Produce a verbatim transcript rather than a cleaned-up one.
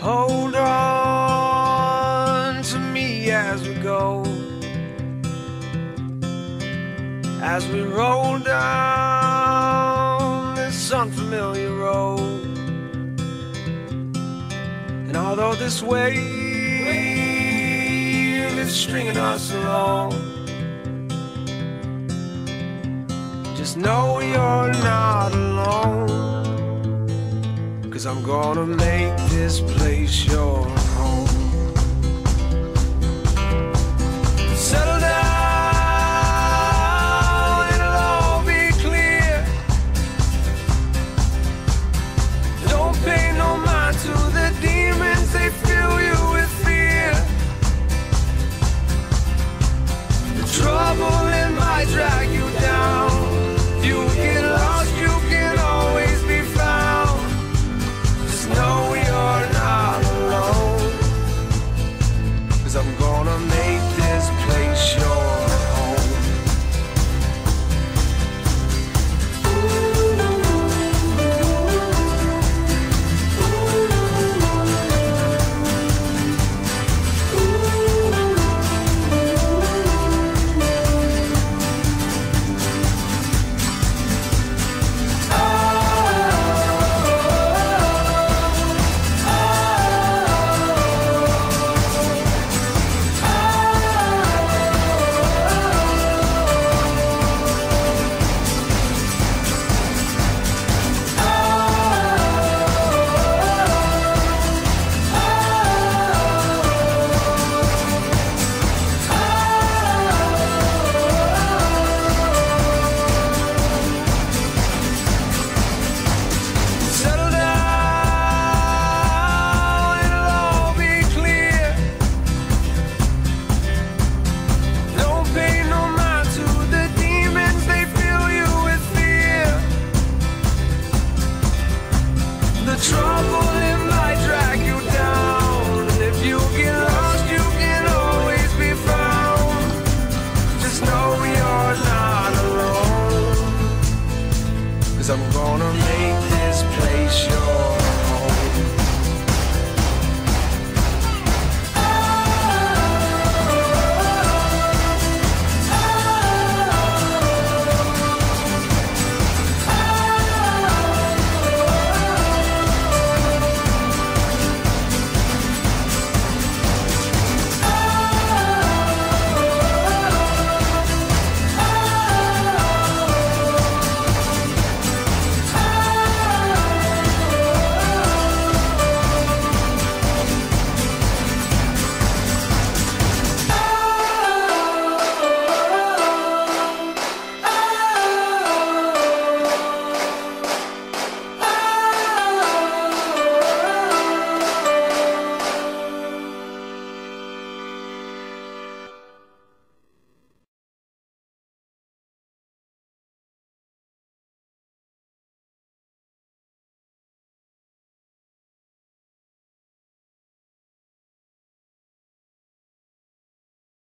Hold on to me as we go, as we roll down this unfamiliar road. And although this wave is stringing us along, just know you're not alone, 'cause I'm gonna make this place your home. Settle down, it'll all be clear. Don't pay no mind to the demons, they fill you with fear. The trouble, it might drag you down. If you get lost, you can always be found. Just know you're not alone, 'cause I'm gonna make this place